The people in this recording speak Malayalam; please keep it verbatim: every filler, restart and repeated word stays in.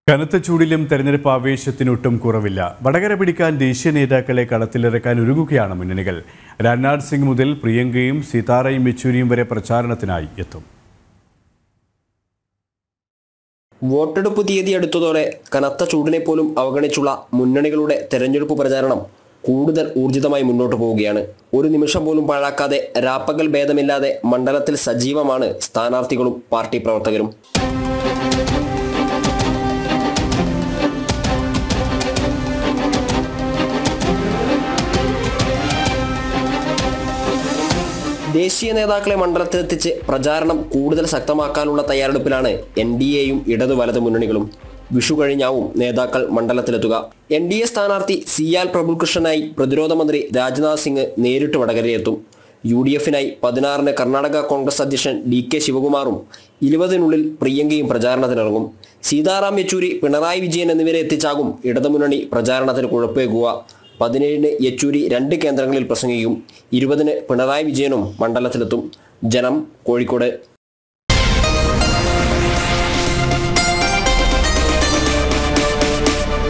കനത്ത ചൂടിലും തെരഞ്ഞെടുപ്പ് ആവേശത്തിനൊട്ടും കുറവില്ല. വടകര പിടിക്കാൻ ദേശീയ നേതാക്കളെ കളത്തിലിറക്കാൻ ഒരുങ്ങുകയാണ് മുന്നണികൾ. രാജ്നാഥ് സിംഗ് മുതൽ പ്രിയങ്കയും സീതാറാം യെച്ചൂരിയും വരെ പ്രചാരണത്തിനായി എത്തും. വോട്ടെടുപ്പ് തീയതി അടുത്തതോടെ കനത്ത ചൂടിനെ പോലും അവഗണിച്ചുള്ള മുന്നണികളുടെ തെരഞ്ഞെടുപ്പ് പ്രചാരണം കൂടുതൽ ഊർജിതമായി മുന്നോട്ട് പോവുകയാണ്. ഒരു നിമിഷം പോലും പാഴാക്കാതെ രാപ്പകൽ ഭേദമില്ലാതെ മണ്ഡലത്തിൽ സജീവമാണ് സ്ഥാനാർത്ഥികളും പാർട്ടി പ്രവർത്തകരും. ദേശീയ നേതാക്കളെ മണ്ഡലത്തിലെത്തിച്ച് പ്രചാരണം കൂടുതൽ ശക്തമാക്കാനുള്ള തയ്യാറെടുപ്പിലാണ് എൻ ഡി എയും ഇടതു വലത് മുന്നണികളും. വിഷു കഴിഞ്ഞാവും നേതാക്കൾ മണ്ഡലത്തിലെത്തുക. എൻ ഡി എ സ്ഥാനാർത്ഥി സി ആർ പ്രഭുകൃഷ്ണനായി പ്രതിരോധ മന്ത്രി രാജ്നാഥ് സിംഗ് നേരിട്ട് വടകരയെത്തും. യു ഡി എഫിനായി പതിനാറിന് കർണാടക കോൺഗ്രസ് അധ്യക്ഷൻ ഡി കെ ശിവകുമാറും ഇരുപതിനുള്ളിൽ പ്രിയങ്കയും പ്രചാരണത്തിനിറങ്ങും. സീതാറാം യെച്ചൂരി, പിണറായി വിജയൻ എന്നിവരെ എത്തിച്ചാകും ഇടതുമുന്നണി പ്രചാരണത്തിന് കുഴപ്പേകുക. പതിനേഴിന് യെച്ചൂരി രണ്ട് കേന്ദ്രങ്ങളിൽ പ്രസംഗിക്കും. ഇരുപതിന് പിണറായി വിജയനും മണ്ഡലത്തിലെത്തും. ജനം, കോഴിക്കോട്.